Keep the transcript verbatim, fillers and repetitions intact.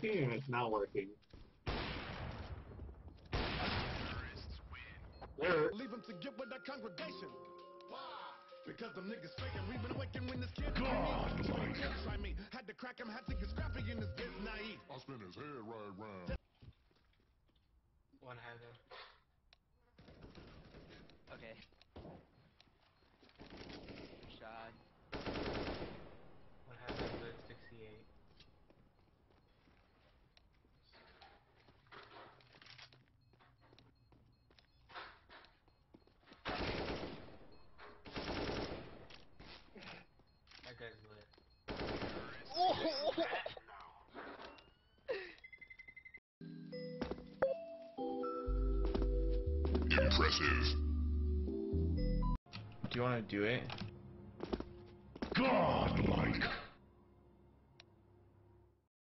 working and it's not working. There. Leave them to get with that congregation. Why? Because them niggas faking. We've been waking when this kid God, like. Try me. Had to crack him, had to get scrappy in this bitch naive. I'll spin his head right round. One heaven. Okay. Shot. One heaven, lit sixty-eight. That guy's lit. Oh! Impressive. Do you want to do it? God-like.